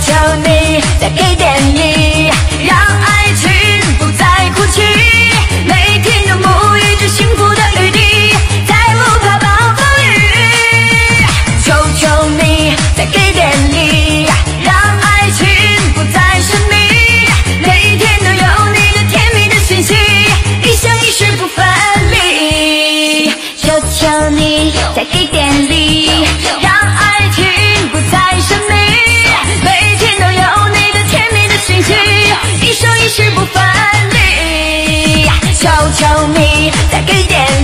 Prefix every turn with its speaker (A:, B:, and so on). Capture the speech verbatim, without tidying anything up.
A: 求你再给点力，让爱情不再哭泣，每天都沐浴着幸福的雨滴，再不怕暴风雨。求求你再给点力，让爱情不再神秘，每天都有你的甜蜜的讯息，一生一世不分离。求求你再给点力，让爱情不再神秘，每天都有你的甜蜜的讯息，一生一世不分离。求求你再给点力。